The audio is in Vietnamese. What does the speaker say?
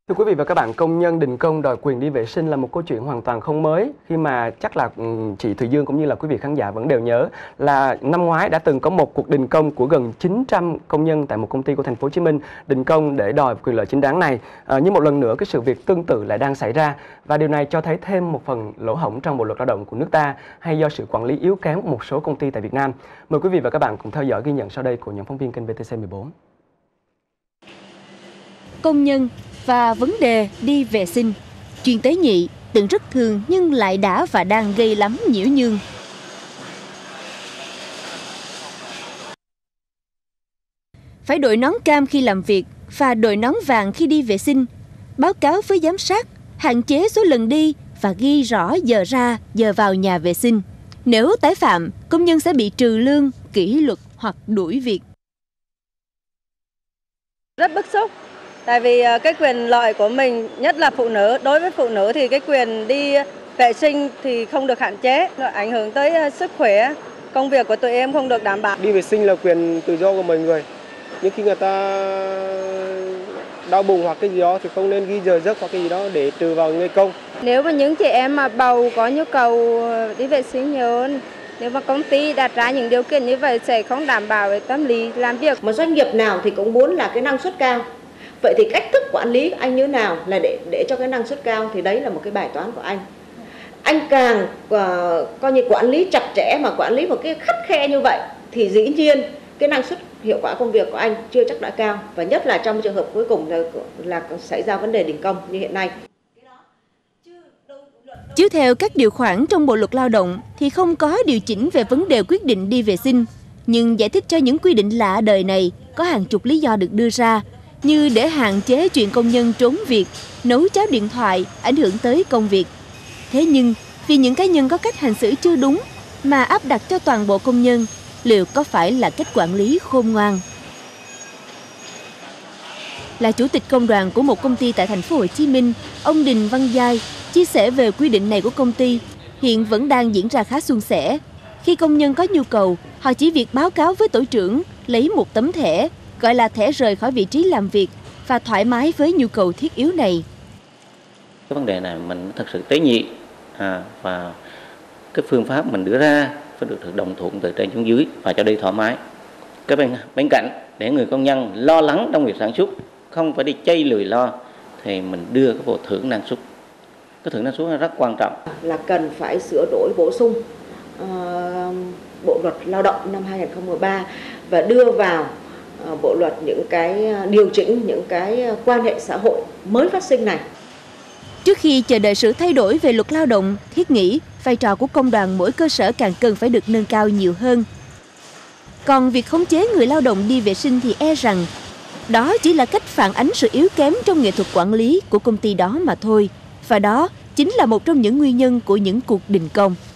Thưa quý vị và các bạn, công nhân đình công đòi quyền đi vệ sinh là một câu chuyện hoàn toàn không mới, khi mà chắc là chị Thùy Dương cũng như là quý vị khán giả vẫn đều nhớ là năm ngoái đã từng có một cuộc đình công của gần 900 công nhân tại một công ty của thành phố Hồ Chí Minh đình công để đòi quyền lợi chính đáng này. Nhưng một lần nữa cái sự việc tương tự lại đang xảy ra, và điều này cho thấy thêm một phần lỗ hổng trong bộ luật lao động của nước ta, hay do sự quản lý yếu kém của một số công ty tại Việt Nam. Mời quý vị và các bạn cùng theo dõi ghi nhận sau đây của nhóm phóng viên kênh VTC14. Công nhân và vấn đề đi vệ sinh, chuyện tế nhị từng rất thường nhưng lại đã và đang gây lắm nhiễu nhương. Phải đội nón cam khi làm việc và đội nón vàng khi đi vệ sinh, báo cáo với giám sát, hạn chế số lần đi và ghi rõ giờ ra, giờ vào nhà vệ sinh. Nếu tái phạm, công nhân sẽ bị trừ lương, kỷ luật hoặc đuổi việc. Rất bức xúc. Tại vì cái quyền lợi của mình, nhất là phụ nữ, đối với phụ nữ thì cái quyền đi vệ sinh thì không được hạn chế, nó ảnh hưởng tới sức khỏe, công việc của tụi em không được đảm bảo. Đi vệ sinh là quyền tự do của mọi người, nhưng khi người ta đau bụng hoặc cái gì đó thì không nên ghi giờ giấc hoặc cái gì đó để trừ vào người công. Nếu mà những chị em mà bầu có nhu cầu đi vệ sinh nhiều hơn, nếu mà công ty đặt ra những điều kiện như vậy sẽ không đảm bảo về tâm lý làm việc. Mà doanh nghiệp nào thì cũng muốn là cái năng suất cao. Vậy thì cách thức quản lý anh như thế nào là để cho cái năng suất cao, thì đấy là một cái bài toán của anh. Anh càng coi như quản lý chặt chẽ mà quản lý một cái khắt khe như vậy thì dĩ nhiên cái năng suất hiệu quả công việc của anh chưa chắc đã cao, và nhất là trong trường hợp cuối cùng là xảy ra vấn đề đình công như hiện nay. Chiếu theo các điều khoản trong Bộ luật Lao động thì không có điều chỉnh về vấn đề quyết định đi vệ sinh, nhưng giải thích cho những quy định lạ đời này có hàng chục lý do được đưa ra, như để hạn chế chuyện công nhân trốn việc, nấu cháo điện thoại, ảnh hưởng tới công việc. Thế nhưng, vì những cá nhân có cách hành xử chưa đúng mà áp đặt cho toàn bộ công nhân, liệu có phải là cách quản lý khôn ngoan? Là chủ tịch công đoàn của một công ty tại thành phố Hồ Chí Minh, ông Đình Văn Giai chia sẻ về quy định này của công ty hiện vẫn đang diễn ra khá suôn sẻ. Khi công nhân có nhu cầu, họ chỉ việc báo cáo với tổ trưởng, lấy một tấm thẻ, gọi là thẻ rời khỏi vị trí làm việc, và thoải mái với nhu cầu thiết yếu này. Cái vấn đề này mình thật sự tế nhị, và cái phương pháp mình đưa ra phải được đồng thuận từ trên xuống dưới và cho đi thoải mái. Cái bên cạnh để người công nhân lo lắng trong việc sản xuất, không phải đi chây lười lo, thì mình đưa cái bộ thưởng năng suất. Cái thưởng năng suất là rất quan trọng. Là cần phải sửa đổi bổ sung Bộ luật Lao động năm 2013 và đưa vào bộ luật những cái điều chỉnh những cái quan hệ xã hội mới phát sinh này. Trước khi chờ đợi sự thay đổi về luật lao động, thiết nghĩ vai trò của công đoàn mỗi cơ sở càng cần phải được nâng cao nhiều hơn. Còn việc khống chế người lao động đi vệ sinh thì e rằng đó chỉ là cách phản ánh sự yếu kém trong nghệ thuật quản lý của công ty đó mà thôi. Và đó chính là một trong những nguyên nhân của những cuộc đình công.